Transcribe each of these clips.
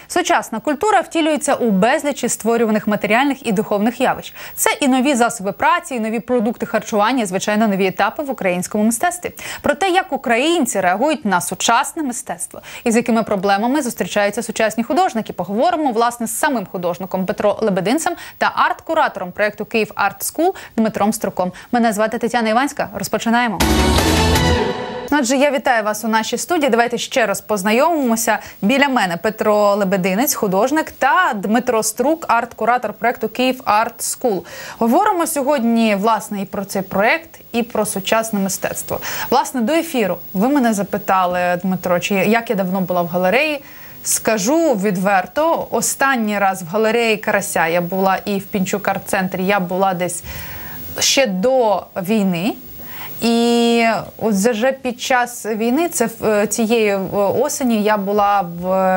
Сучасна культура втілюється у безлічі створюваних матеріальних і духовних явищ. Це і нові засоби праці, і нові продукти харчування, і, звичайно, нові етапи в українському мистецтві. Про те, як українці реагують на сучасне мистецтво і з якими проблемами зустрічаються сучасні художники, поговоримо, власне, з самим художником Петро Лебединцем та арт-куратором проєкту «Київ Арт Скул» Дмитром Струком. Мене звати Тетяна Іванська. Розпочинаємо. Отже, я вітаю вас у нашій студії. Давайте ще раз познайомимося. Біля мене Петро Лебединець, художник, та Дмитро Струк, арт-куратор проєкту «Київ Арт Скул». Говоримо сьогодні, власне, і про цей проєкт, і про сучасне мистецтво. Власне, до ефіру ви мене запитали, Дмитро, як я давно була в галереї. Скажу відверто, останній раз в галереї Карася я була і в Пінчук арт-центрі, я була десь ще до війни. І от вже під час війни, цієї осені, я була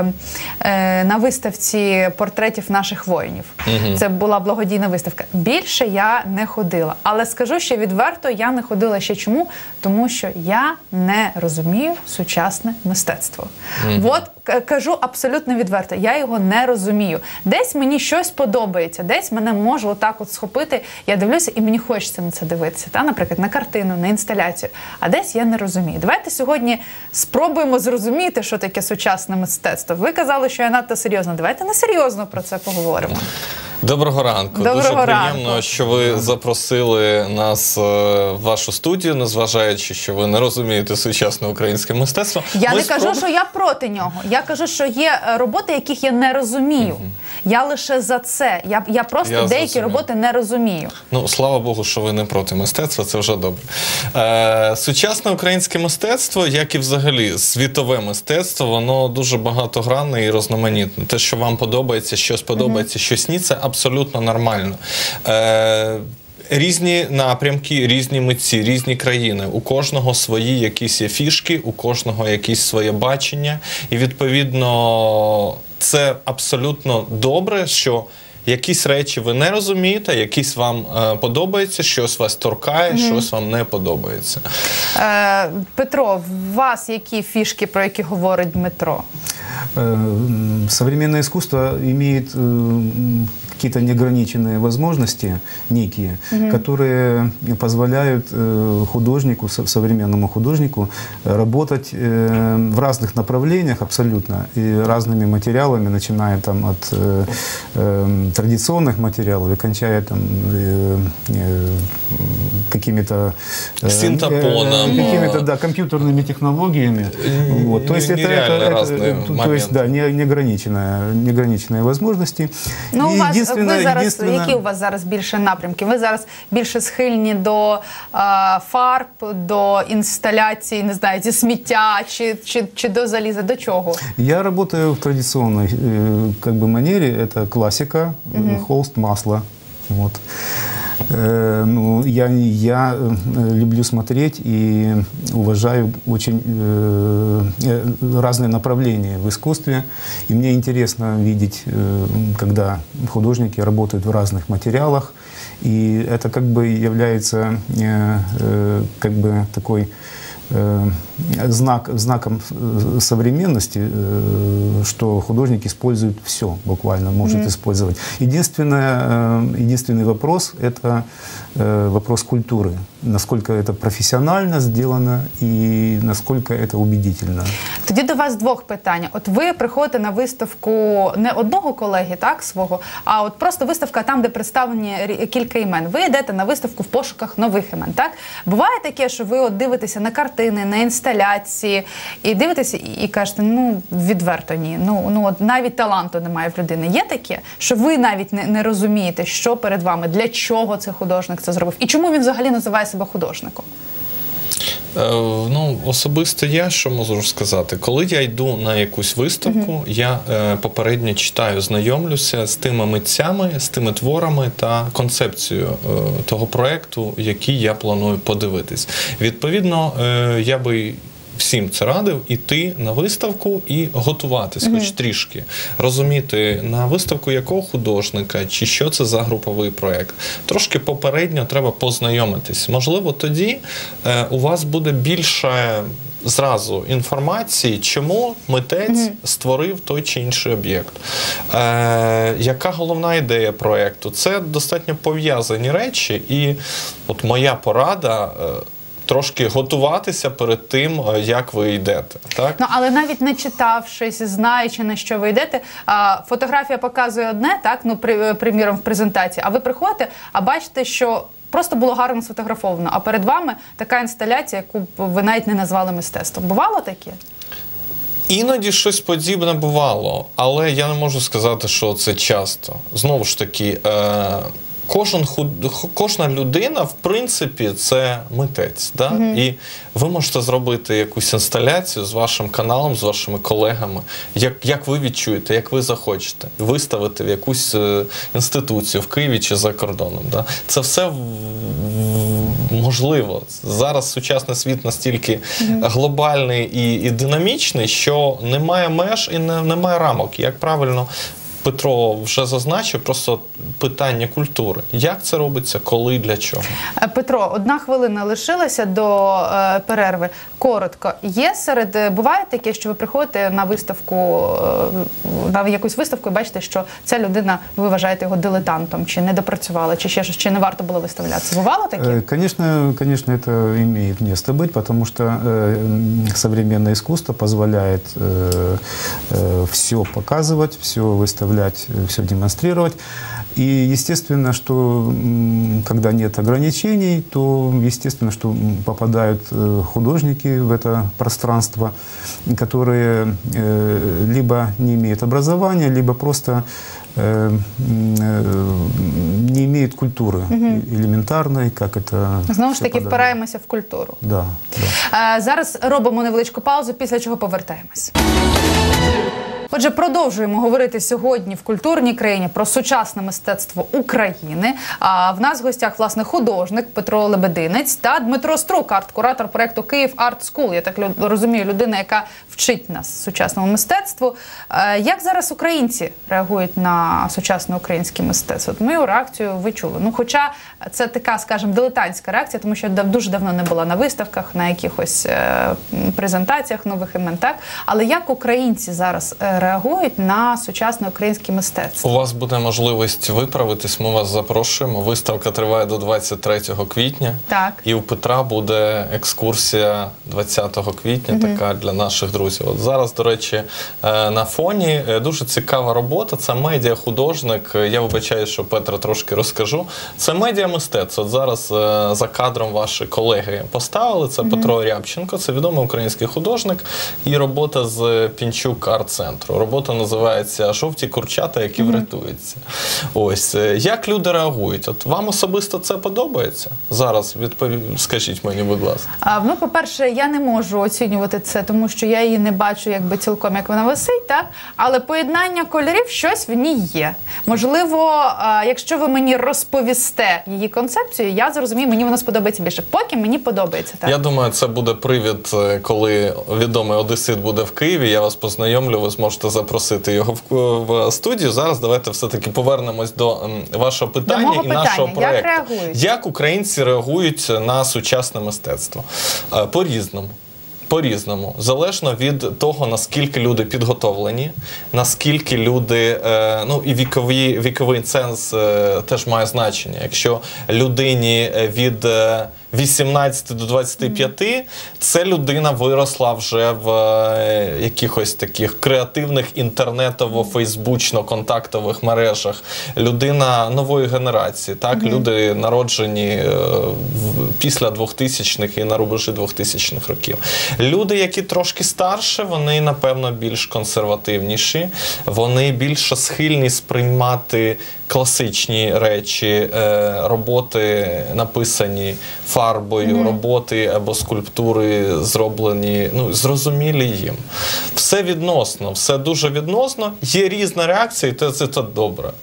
на виставці портретів наших воїнів. Це була благодійна виставка. Більше я не ходила. Але скажу ще відверто, я не ходила ще чому? Тому що я не розумію сучасне мистецтво. От кажу абсолютно відверто, я його не розумію. Десь мені щось подобається, десь мене може отак от схопити, я дивлюся і мені хочеться на це дивитися. Наприклад, на картину, на інсталяцію. А десь я не розумію. Давайте сьогодні спробуємо зрозуміти, що таке сучасне мистецтво. Ви казали, що я надто серйозно. Давайте не серйозно про це поговоримо. Доброго ранку. Дуже приємно, що ви запросили нас в вашу студію, незважаючи, що ви не розумієте сучасне українське мистецтво. Я не кажу, що я проти нього. Я кажу, що є роботи, яких я не розумію. Я лише за це. Я просто деякі роботи не розумію. Ну, слава Богу, що ви не проти мистецтва, це вже добре. Сучасне українське мистецтво, як і взагалі світове мистецтво, воно дуже багатогранне і різноманітне. Те, що вам подобається, щось подобається, щось ні, це абсолютно нормально. Різні напрямки, різні митці, різні країни. У кожного свої якісь є фішки, у кожного якісь своє бачення. І, відповідно, це абсолютно добре, що якісь речі ви не розумієте, якісь вам подобається, щось вас торкає, щось вам не подобається. Петро, у вас які фішки, про які говорить Дмитро? Современное искусство имеет какие-то неограниченные возможности, некие, которые позволяют художнику, современному художнику работать в разных направлениях абсолютно, и разными материалами, начиная там от традиционных материалов и кончая там какими-то синтепоном, компьютерными технологиями. Вот. То есть неограниченные возможности. Ну, які у вас зараз більше напрямки? Ви зараз більше схильні до фарб, до інсталяцій, не знаю, зі сміття чи до заліза, до чого? Я работаю в традиционной манере, это классика, холст, масло. Вот. Ну, я люблю смотреть и уважаю очень разные направления в искусстве. И мне интересно видеть, когда художники работают в разных материалах. И это является такой знаком современности, что художник использует все, буквально может использовать. Единственный вопрос – это вопрос культуры. Насколько это профессионально сделано и насколько это убедительно. Тоді до вас двох питань. От ви приходите на виставку не одного колеги, так, свого, а от просто виставка там, де представлені кілька імен. Ви йдете на виставку в пошуках нових імен, так? Буває таке, що ви от дивитеся на картини, на інсталяції, і дивитеся і кажете, ну, відверто ні. Ну, от навіть таланту немає в людини. Є таке, що ви навіть не розумієте, що перед вами, для чого цей художник це зробив, і чому він взагалі називає себе художником? Ну, особисто я, що можу сказати, коли я йду на якусь виставку, я попередньо читаю, знайомлюся з тими митцями, з тими творами та концепцією того проєкту, який я планую подивитись. Відповідно, я би всім це радив іти на виставку і готуватись, хоч трішки. Розуміти, на виставку якого художника, чи що це за груповий проєкт. Трошки попередньо треба познайомитись. Можливо, тоді у вас буде більше зразу інформації, чому митець створив той чи інший об'єкт. Яка головна ідея проєкту? Це достатньо пов'язані речі, і от моя порада трошки готуватися перед тим, як ви йдете. Так? Ну, але навіть не читавшись, знаючи, на що ви йдете, фотографія показує одне, так, ну, приміром, в презентації, а ви приходите, а бачите, що просто було гарно сфотографовано, а перед вами така інсталяція, яку б ви навіть не назвали мистецтвом. Бувало таке? Іноді щось подібне бувало, але я не можу сказати, що це часто. Знову ж таки, кожна людина, в принципі, це митець. Да? І ви можете зробити якусь інсталяцію з вашим каналом, з вашими колегами, як ви відчуєте, як ви захочете, виставити в якусь інституцію в Києві чи за кордоном. Да? Це все можливо. Зараз сучасний світ настільки глобальний і динамічний, що немає меж і немає рамок. Як правильно Петро вже зазначив, просто питання культури. Як це робиться, коли, для чого? Петро, 1 хвилина лишилася до перерви. Коротко. Буває таке, що ви приходите на виставку, на якусь виставку і бачите, що ця людина, ви вважаєте його дилетантом, чи не допрацювала, чи ще щось, чи не варто було виставлятися? Бувало таке? Конечно, это имеет место быть, потому что современное искусство позволяет все показывать, все выставлять, все демонстрировать. И естественно, что когда нет ограничений, то естественно, что попадают художники в это пространство, которые либо не имеют образования, либо просто не имеют культуры элементарной, как это... Знову ж таки, впираємося в культуру. Да. Зараз робимо невеличку паузу, після чого повертаємось. Отже, продовжуємо говорити сьогодні в культурній країні про сучасне мистецтво України. А в нас в гостях, власне, художник Петро Лебединець та Дмитро Струк, арт-куратор проєкту «Київ Арт Скул». Я так розумію, людина, яка вчить нас сучасному мистецтву. Як зараз українці реагують на сучасне українське мистецтво? От мою реакцію ви чули. Ну, хоча це така, скажімо, дилетантська реакція, тому що я дуже давно не була на виставках, на якихось презентаціях нових імен, так? Але як українці зараз реагують на сучасне українське мистецтво? У вас буде можливість виправитись, ми вас запрошуємо. Виставка триває до 23 квітня. Так. І у Петра буде екскурсія 20 квітня, така для наших друзів. От зараз, до речі, на фоні дуже цікава робота. Це медіа-художник. Я вибачаю, що Петра трошки розкажу. Це медіа-мистецтво. От зараз за кадром ваші колеги поставили. Це Петро Рябченко, це відомий український художник. І робота з Пінчук арт-центру. Робота називається «Жовті курчата, які врятуються». Ось. Як люди реагують? От вам особисто це подобається? Зараз скажіть мені, будь ласка. Ну, по-перше, я не можу оцінювати це, тому що я її не бачу якби цілком, як вона висить, так? Але поєднання кольорів, щось в ній є. Можливо, якщо ви мені розповісте її концепцію, я зрозумію, мені вона сподобається більше. Поки мені подобається, так. Я думаю, це буде привід, коли відомий одесит буде в Києві, я вас познайомлю, ви зможете запросити його в студію. Зараз давайте все-таки повернемось до вашого питання і нашого проєкту. Як реагують? Як українці реагують на сучасне мистецтво? По-різному. По-різному. Залежно від того, наскільки люди підготовлені, наскільки люди, ну і віковий ценз теж має значення. Якщо людині від 18 до 25, це людина виросла вже в якихось таких креативних інтернетово-фейсбучно-контактових мережах. Людина нової генерації, так? Люди народжені після 2000-х і на рубежі 2000-х років. Люди, які трошки старше, вони, напевно, більш консервативніші, вони більше схильні сприймати класичні речі, роботи написані фарбою, роботи або скульптури зроблені, ну, зрозумілі їм. Все відносно, все дуже відносно. Є різна реакція, і це добре.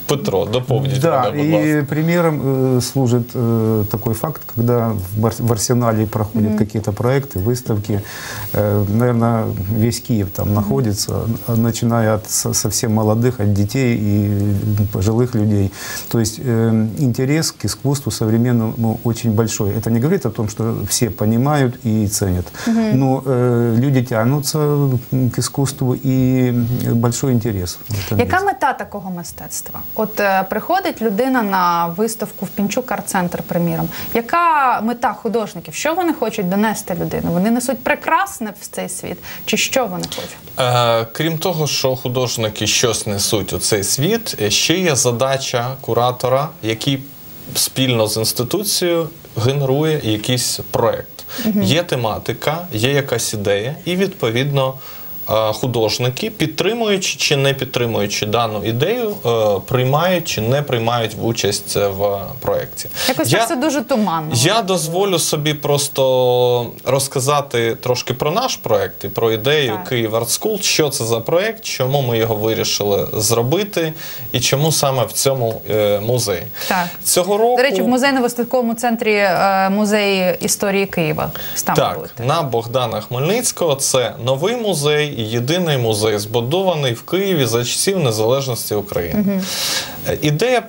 Петро, доповніть Да, мене, будь ласка. и примером служит такой факт, когда в Арсенале проходят какие-то проекты, выставки. Наверное, весь Киев там находится, начиная от совсем молодых, от детей и пожилых людей. То есть интерес к искусству современному очень большой. Это не говорит о том, что все понимают и ценят, но люди тянутся к искусству и большой интерес. в этом Яка есть. мета такого мистецтва? От приходить людина на виставку в Пінчук арт-центр, приміром. Яка мета художників? Що вони хочуть донести людину? Вони несуть прекрасне в цей світ? Чи що вони хочуть? Крім того, що художники щось несуть у цей світ, ще є задача куратора, який спільно з інституцією генерує якийсь проєкт. Є тематика, є якась ідея, і, відповідно, художники, підтримуючи чи не підтримуючи дану ідею, приймають чи не приймають участь в проєкті. Якось це все дуже туманно. Я дозволю собі просто розказати трошки про наш проєкт і про ідею Так. Київ Арт Скул, що це за проєкт, чому ми його вирішили зробити і чому саме в цьому музеї. Так. Цього року... До речі, в музейно-виставковому центрі музею історії Києва. Там Так, будете. на Богдана Хмельницького. Це новий музей і єдиний музей, збудований в Києві за часів незалежності України. Ідея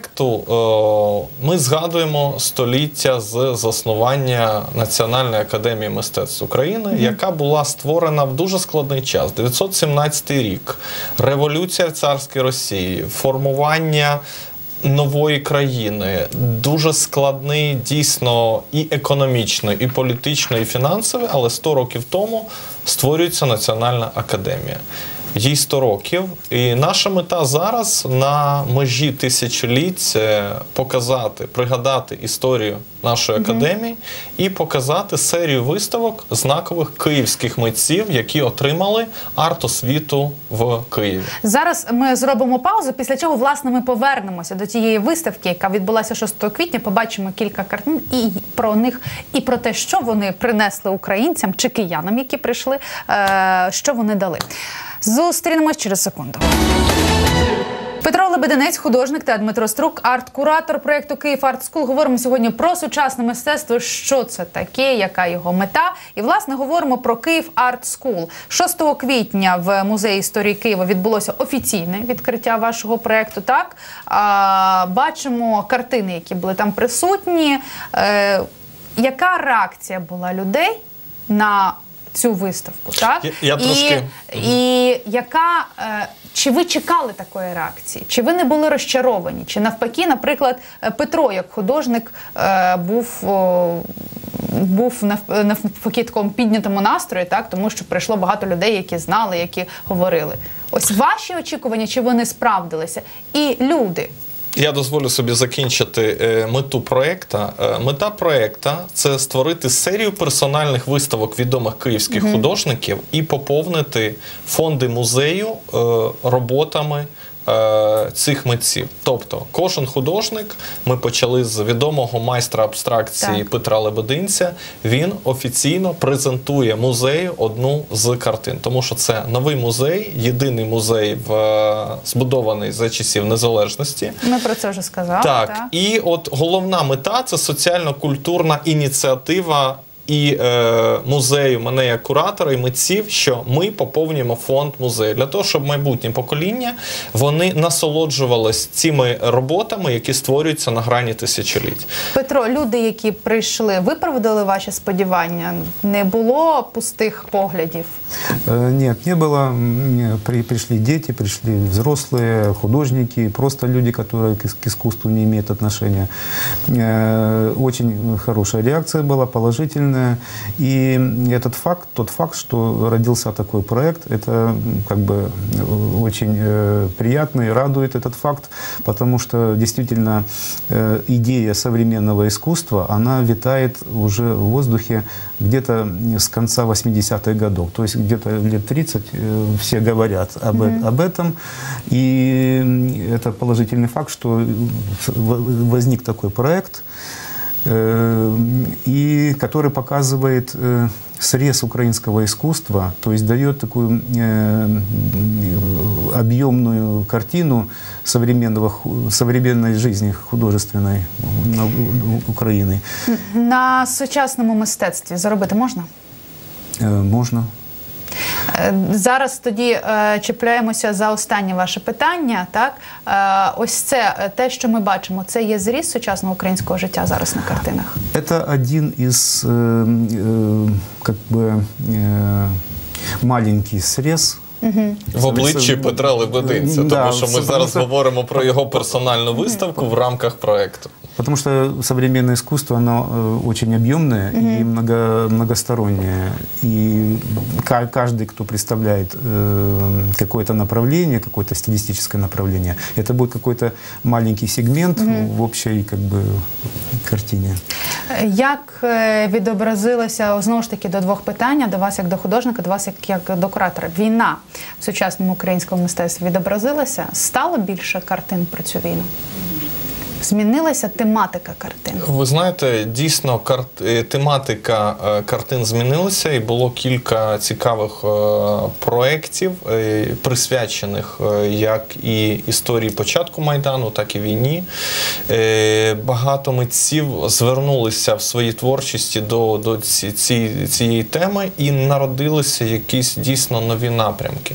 проєкту, ми згадуємо століття з заснування Національної академії мистецтв України, яка була створена в дуже складний час. 917 рік, революція в царській Росії, формування нової країни, дуже складний дійсно і економічно, і політично, і фінансово, але 100 років тому створюється Національна академія. Їй 100 років. І наша мета зараз на межі тисячоліть показати, пригадати історію нашої академії і показати серію виставок знакових київських митців, які отримали арт-освіту в Києві. Зараз ми зробимо паузу, після чого, власне, ми повернемося до тієї виставки, яка відбулася 6 квітня, побачимо кілька картин і про них, і про те, що вони принесли українцям чи киянам, які прийшли, що вони дали. Зустрінемось через секунду. Петро Лебединець, художник, та Дмитро Струк, арт-куратор проєкту «Київ Арт Скул». Говоримо сьогодні про сучасне мистецтво, що це таке, яка його мета. І, власне, говоримо про «Київ Арт Скул». 6 квітня в Музеї історії Києва відбулося офіційне відкриття вашого проєкту. Так? Бачимо картини, які були там присутні. Яка реакція була людей на цю виставку, так? Я трошки... І яка... Чи ви чекали такої реакції? Чи ви не були розчаровані? Чи навпаки, наприклад, Петро, як художник, був навпаки такому піднятому настрої, так? Тому що прийшло багато людей, які знали, які говорили. Ось ваші очікування, чи вони справдилися? І люди... Я дозволю собі закінчити мету проєкту. Мета проєкту – це створити серію персональних виставок відомих київських художників і поповнити фонди музею роботами цих митців. Тобто, кожен художник, ми почали з відомого майстра абстракції Петра Лебединця, він офіційно презентує музею одну з картин. Тому що це новий музей, єдиний музей, збудований за часів незалежності. Ми про це вже сказали. Так. І от головна мета – це соціально-культурна ініціатива і музею, мене як куратора і митців, що ми поповнюємо фонд музею. Для того, щоб майбутнє покоління, вони насолоджувались цими роботами, які створюються на грані тисячоліть. Петро, люди, які прийшли, виправдали ваші сподівання? Не було пустих поглядів? Нет, не было. Пришли дети, пришли взрослые, художники, просто люди, которые к искусству не имеют отношения. Очень хорошая реакция была, положительная. И этот факт, тот факт, что родился такой проект, это как бы очень приятно и радует этот факт, потому что действительно идея современного искусства, она витает уже в воздухе где-то с конца 80-х годов. То есть где-то лет 30 все говорят об этом. И это положительный факт, что возник такой проект. и который показывает срез украинского искусства, то есть дает такую объемную картину современной жизни художественной Украины. На сучасному мистецтві заробити можна? Можно. Зараз тоді чіпляємося за останнє ваше питання. Так? Ось це, те, що ми бачимо, це є зріз сучасного українського життя зараз на картинах? Это один из, как бы, маленький срез. В обличчі Петра Лебединця, Да, тому що ми зараз говоримо про його персональну виставку в рамках проєкту. Потому что современное искусство, оно очень объемное и многостороннее. И каждый, кто представляет какое-то направление, какое-то стилистическое направление, это будет какой-то маленький сегмент в общей, как бы, картине. Як відобразилося, знову ж таки, до двох питань, до вас як до художника, до вас як до куратора. Війна в сучасному українському мистецтві відобразилася? Стало більше картин про цю війну? Змінилася тематика картин? Ви знаєте, дійсно тематика картин змінилася, і було кілька цікавих проєктів, присвячених як і історії початку Майдану, так і війні. Багато митців звернулися в своїй творчості до цієї теми і народилися якісь дійсно нові напрямки.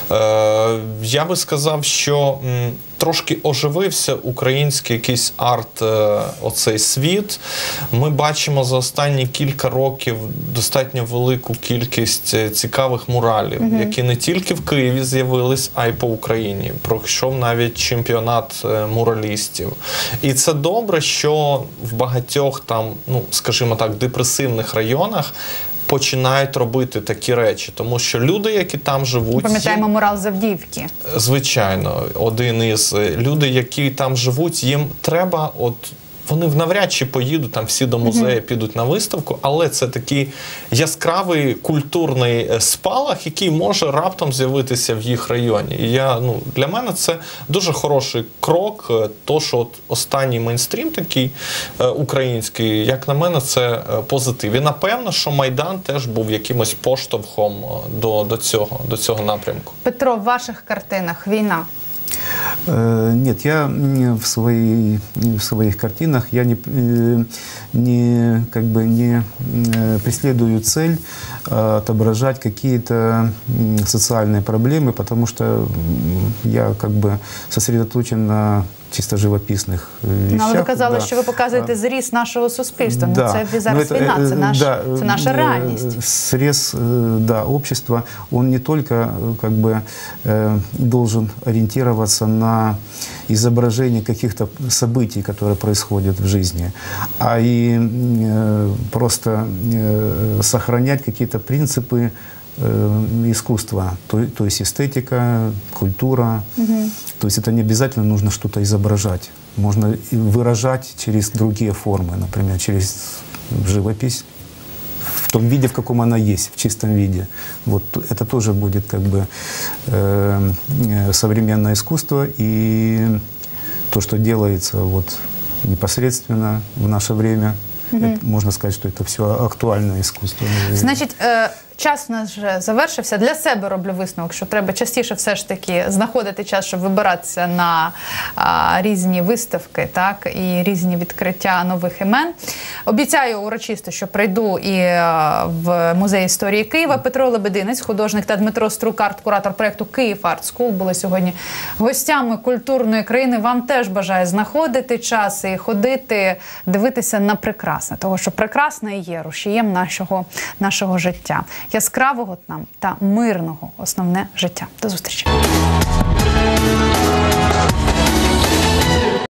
Я би сказав, що трошки оживився український якийсь арт, оцей світ. Ми бачимо за останні кілька років достатньо велику кількість цікавих муралів, які не тільки в Києві з'явились, а й по Україні. Пройшов навіть чемпіонат муралістів. І це добре, що в багатьох там, ну, скажімо так, депресивних районах починають робити такі речі, тому що люди, які там живуть... Пам'ятаємо мурал з Авдіївки. Звичайно, один із люди, які там живуть, їм треба, вони навряд чи поїдуть, там всі до музею підуть на виставку, але це такий яскравий культурний спалах, який може раптом з'явитися в їх районі. І для мене це дуже хороший крок, то, що останній мейнстрім такий український, як на мене, це позитив. І напевно, що Майдан теж був якимось поштовхом до цього напрямку. Петро, в ваших картинах війна? Нет, я в своих картинах я не преследую цель отображать какие-то социальные проблемы, потому что я как бы сосредоточен на чисто живописных вещах. Але ви казали, що ви показуєте зріз нашого суспільства. Да. Це зараз війна, це наша реальність. Срез общества, он не только как бы должен ориентироваться на изображение каких-то событий, которые происходят в жизни, а и просто сохранять какие-то принципы искусства, то есть эстетика, культура. То есть это не обязательно нужно что-то изображать. Можно выражать через другие формы, например, через живопись в том виде, в каком она есть, в чистом виде. Вот это тоже будет как бы современное искусство, и то, что делается вот непосредственно в наше время, это, можно сказать, что это все актуальное искусство. Значить, час у нас вже завершився. Для себе роблю висновок, що треба частіше все ж таки знаходити час, щоб вибиратися на різні виставки, так, і різні відкриття нових імен. Обіцяю урочисто, що прийду і в Музей історії Києва. Петро Лебединець, художник, та Дмитро Струк, арт-куратор проєкту «Київ Арт Скул» були сьогодні гостями культурної країни. Вам теж бажаю знаходити час і ходити, дивитися на прекрасне, тому що прекрасне є рушієм нашого життя. Яскравого нам та мирного основне життя. До зустрічі.